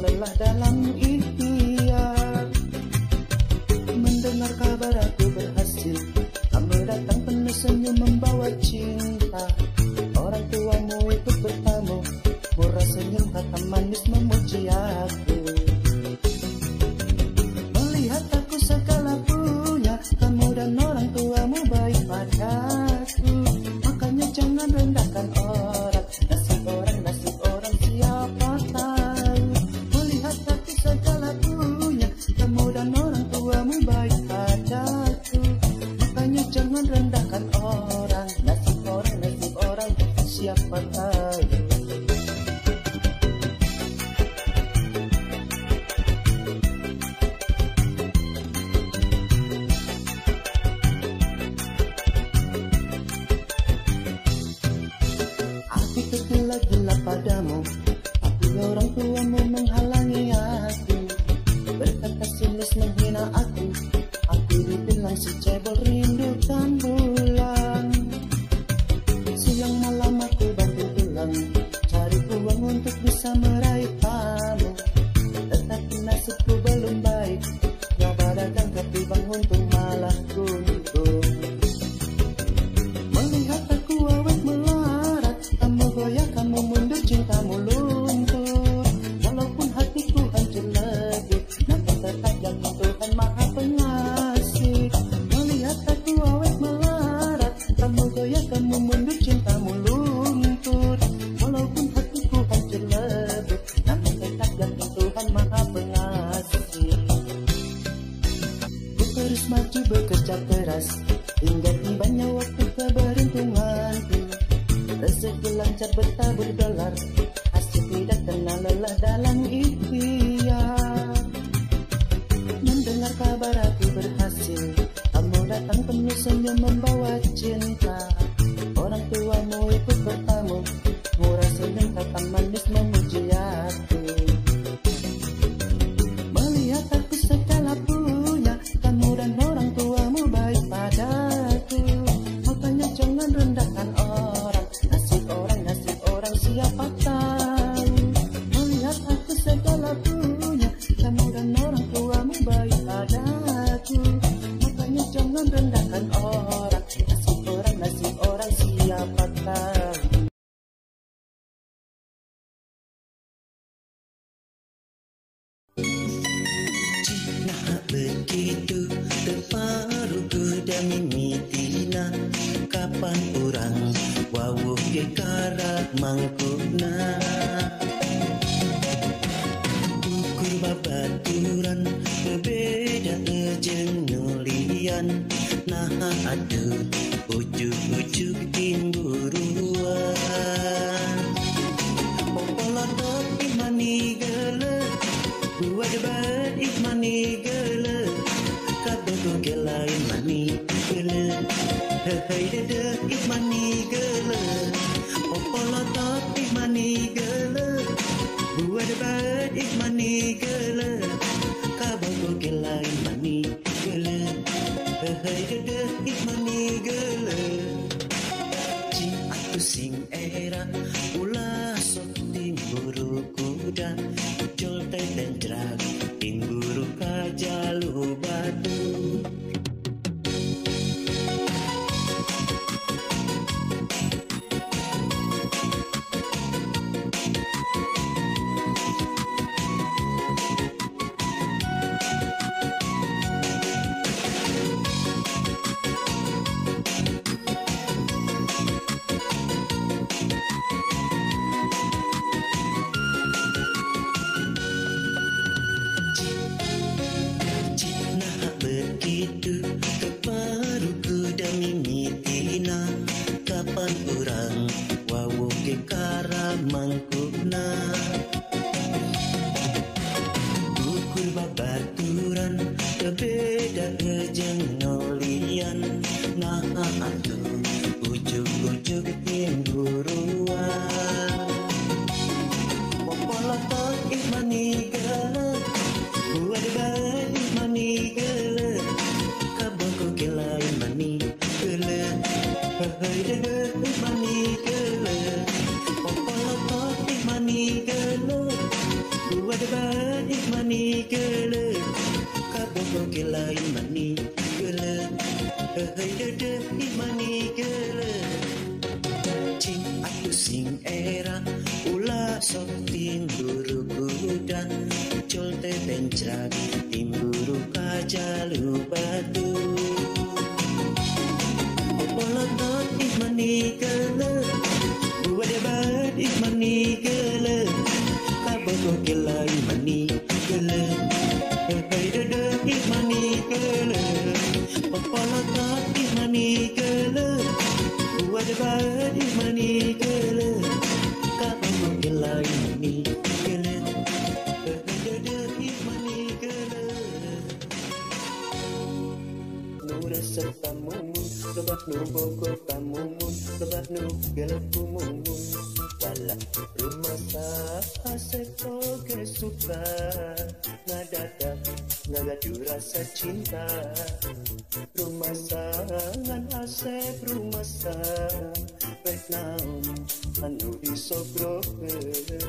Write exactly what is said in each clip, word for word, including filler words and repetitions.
lelah dalam ikhtiar. Mendengar kabar aku berhasil, kamu datang penuh senyum membawa cinta. Orang tuamu ikut bertamu, murah senyum kata manis memuji aku. Melihat aku segala punya, kamu dan orang tuamu baik padaku. Makanya jangan rendahkan orang, nasib orang, nasib orang siapa tahu. Melihat aku segala punya, kamu dan orang tuamu baik padaku. Makanya jangan rendahkan orang, nasib orang, nasib orang siapa tahu. Aku tergila-gila padamu, tapi orang tuamu menghalangi aku. Berkata sinis menghina aku, aku dibilang si cebol rindukan bulan. Siang malam aku bantu pulang, cari uang untuk bisa meraih kamu. Tetapi nasibku belum baik, nyoba dagang tapi bang untung malah kuntung. Melihat aku awet melarat, kamu goyah, kamu mundur, cintamu luntur. Walaupun hatiku hancur lebur, namun tetap yakin Tuhan Maha Pengasih. Melihat aku awet melarat, kamu goyah, kamu mundur, cintamu luntur. Walaupun hatiku hancur lebur, namun tetap yakin Tuhan Maha Pengasih. Ku terus maju bekerja keras, hingga tibanya waktu keberuntunganku. Rezeki lancar bertabur dolar, hasil tidak kenal lelah dalam ikhtiar. Mendengar kabar aku berhasil, kamu datang penuh senyum membawa cinta. Orang tuamu ikut bertamu, murah senyum kata manis memuji aku. Melihat aku segala punya, kamu dan orang tuamu baik padaku. Makanya jangan rendahkan orang, nasib orang, nasib orang siapa tahu. Melihat aku segala punya, kamu dan orang tuamu baik padaku. Makanya jangan rendahkan orang, nasib orang, nasib orang siapa tahu. Nah begitu terparuku dan mimitina, kapan orang wawuh gekara mangkuna. Ukur babaturan berbeda ejeng nulian, nah aduh ujuk-ujuk timburuan. Popolatot imani gele, buat debat imani gele, kadogo gelain mani gele, hei dede imani gele. Popolatot imani gele, buat debat imani gele, kadogo gelain mani gele, hei dede imani gele. Jing aku sing era ulah sok timburu kuda, jol teten drag timburu kajalu batu. Begitu keparuku dan mimitina, kapan orang wawuh gekara mangkuna. Ukur babaturan berbeda ejeng nolian, nah atuh ujuk-ujuk timburuan. Popolatot imani gele, buat debat imani gele, kaboko gelain mani gele, hei dede imani gele. Popolatot imani gele, buat debat kelain mani gele hei dede imani gele cing aku sing era ulah soting buru kuda col te bencrak timburu kajalu batu polotot imani gele buat debat imani gele kaboko kelain mani gele hei dede imani gele polotot imani gele buat debat imani gele kaboko kelain mani gele hei dede imani gele nura serta mumun lebat nu boko tamumun lebat nu gele mumun wala rumah sa asek oke suka ngadadak ngagadu rasa cinta rumah sa ngan asek rumah sa baik naon anu disogroke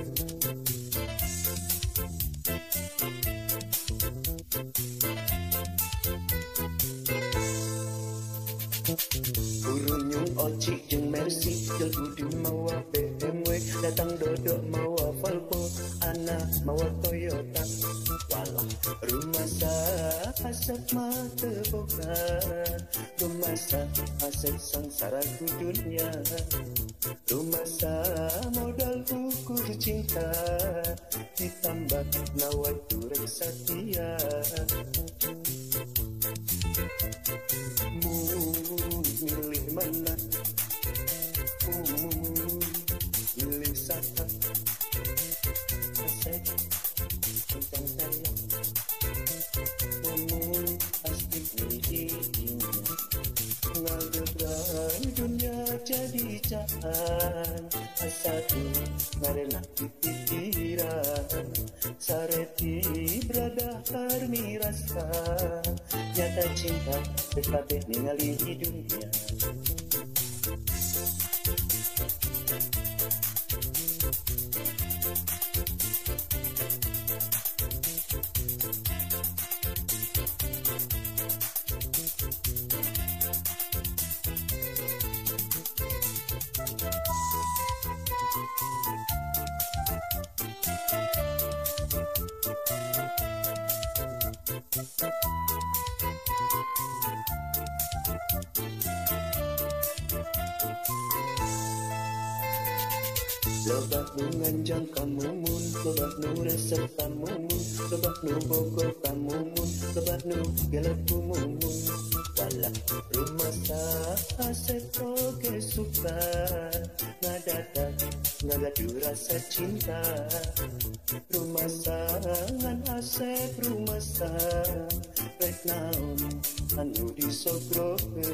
Urunyung Oci jeung Mercy Del Budi mawa B M W datang dodok mawa Volvo Ana mawa Toyota walah rumah sa asep mata boga rumah sa asep sangsara ku dunia rumah sa modal ukur cinta ditambah nawai turek setia milih mana uh, milih siapa asek tentang saya ngomong asik dirinya ngagebrai dunia jadi caan asatu ngarena pikiran sareti berada harmi rasa nyata cinta tetapi ningali di dunia Lebat nu nganjang kamumun, lebat nu resep kamumun, lebat nu bogor kamumun, lebat nu gelap kumumun. Walah rumah sa asep oke suka ngadadak ngagadu rasa cinta. Rumah sa ngan asep rumah sa rek naon anu disogroke.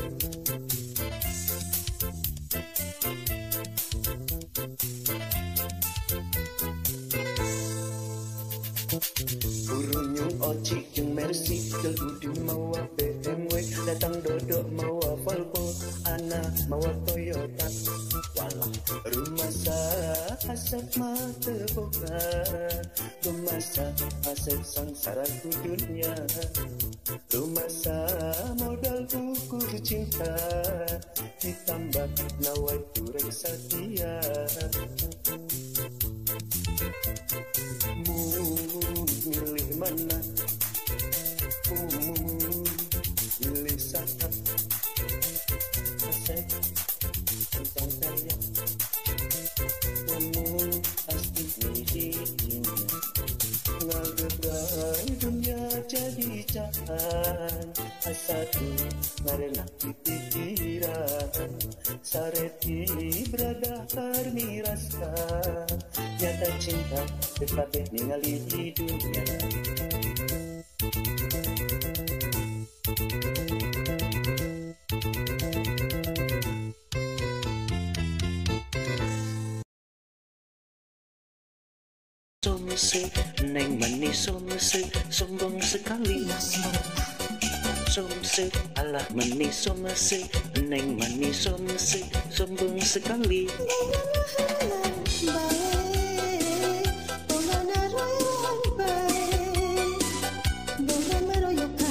Urunyung Oci jeung Mercy Del Budi mawa B M W datang dodok mawa Volvo Ana mawa Toyota walah rumah sa asep mata boga rumah sa asep sangsara ku dunia rumah sa modal ukur cinta ditambah nawai turek setia milih mana uh, milih siapa asek tentang saya ngomong pasti dirinya ngagebrai dunia jadi caan asatu ngarena pikiran sareti berada harmi rasa nyata cinta tetapi ningali di dunia. Somse, neng manis somse, sombong sekali. Somse, alah manis somse, neng manis somse, sombong sekali. Yo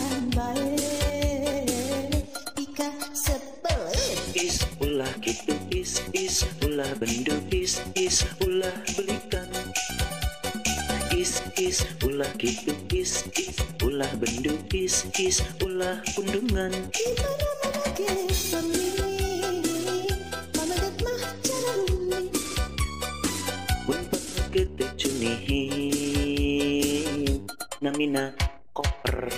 is is ulah gitu is is ulah bendu is is ulah pundungan. Gede cunihin namina koper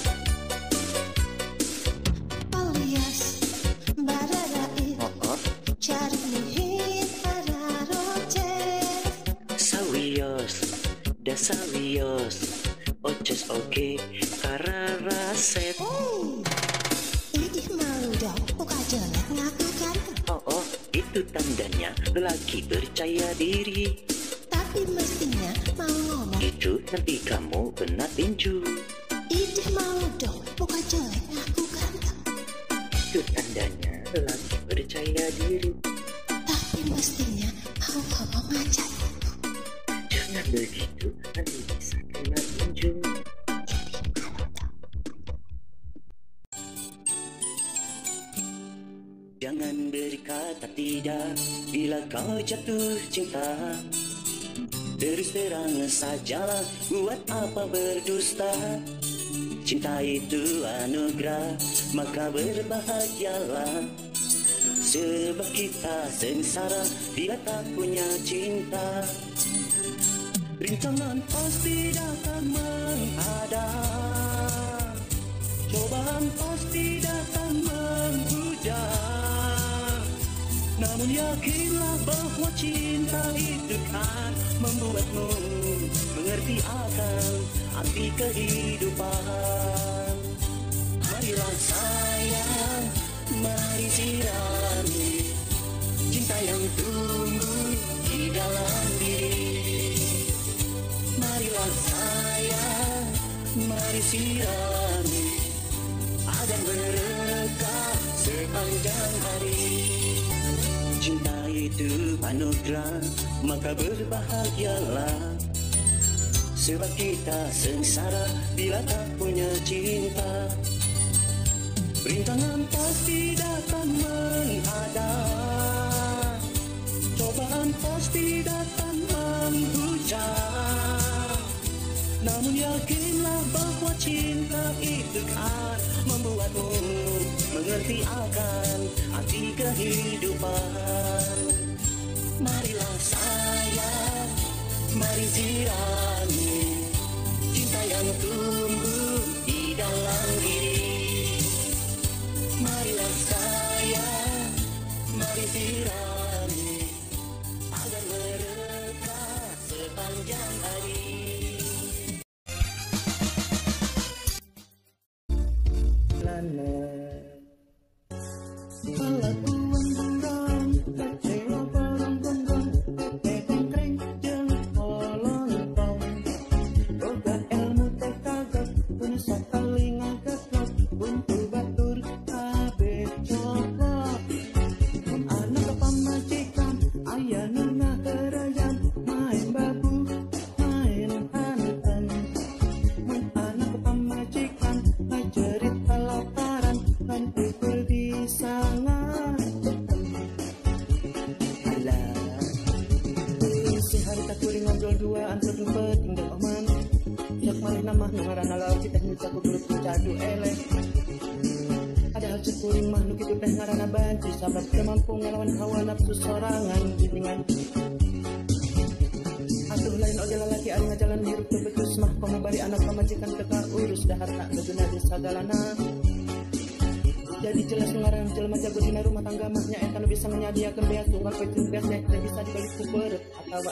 alias bararai oh carihin hararoce sawios da sawios oces oke kararaset. Hey, idih malu dong, muka jelek ngaku ganteng. Oh oh, itu tandanya lelaki percaya diri. Tapi mestinya mau ngomong. Itu nanti kamu kena tinju. Idih malu dong, muka jelek ngaku ganteng. Itu tandanya lelaki percaya diri. Tapi mestinya mau ngomong aja. Jangan begitu, nanti bisa kena tinju. Jangan berkata tidak bila kau jatuh cinta. Terus terang sajalah, buat apa berdusta. Cinta itu anugerah, maka berbahagialah. Sebab kita sengsara bila tak punya cinta. Rintangan pasti datang menghadang, cobaan pasti datang menghujam. Namun yakinlah bahwa cinta itu kan membuatmu mengerti akan arti kehidupan. Marilah sayang, mari sirami cinta yang tumbuh di dalam diri. Marilah sayang, mari sirami agar berkah sepanjang hari. Cinta itu anugerah, maka berbahagialah. Sebab kita sengsara bila tak punya cinta. Rintangan pasti datang menghadang, cobaan pasti datang menghujam. Namun yakinlah bahwa cinta itu kan membuatmu mengerti akan arti kehidupan. Marilah sayang, mari sirami cinta yang tumbuh di dalam diri. Marilah sayang, mari sirami agar berkah sepanjang hari. Padahal cepuring makhluk itu teh ngarana banci, sabab teu mampu ngelawan hawa nafsu sorangan bimbingan. Atuh lain oge lalaki ari ngajalan hirup teu becus mah komo bari anak pamajikan teu urus daharna geuna di sagalana. Jadi jelas ngaran jelema jago dina rumah tangga mah nya eta nu bisa nyadiakeun beas tunggal peuceun beas nya teu bisa dibalik ku beureut atawa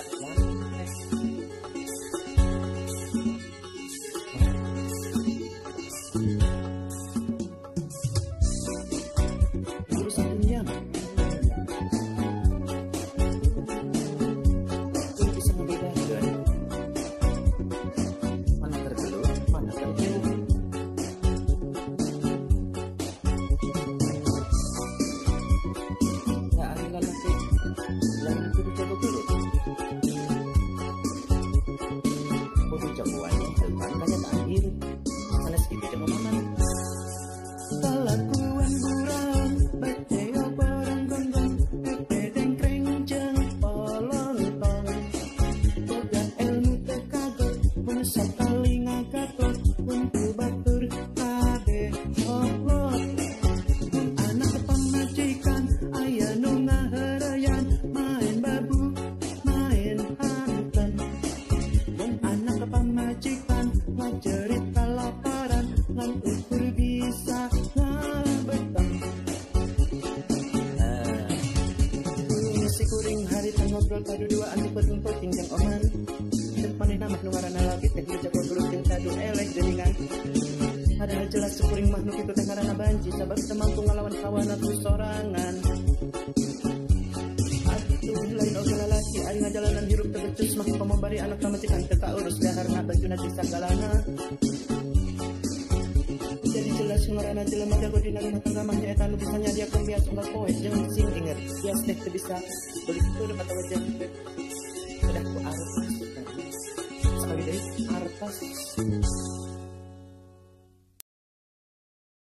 sakali ngagatot untuk batur kade oplot anak pamajikan ayah nu ngaharayan main babu main hantan mun anak pamajikan ngajerit kalaparan ngan ukur bisa ngabetang ah si kuring hari ngobrol kadu dua anu penting jang oman paneh nama nu ngaranna lagi teh jago grup jeung kadu elek geuningan padahal jelas sekuring makhluk itu teh ngaranna banci sabab teu mampu ngalawan kawana tu sorangan atuh lain oge lalaki ari ngajalanan hirup teu becus mah pamabari anak pamajikan teu kaurus daharna bajuna di sagalana jadi jelas ngaranna jelema jago dina rumah tangga mah nyaeta nu bisa nyadiakeun bias unggal poe jeung sing inget bias teh teu bisa beli kitu dapat wajah udah ku arep sekali deh arpas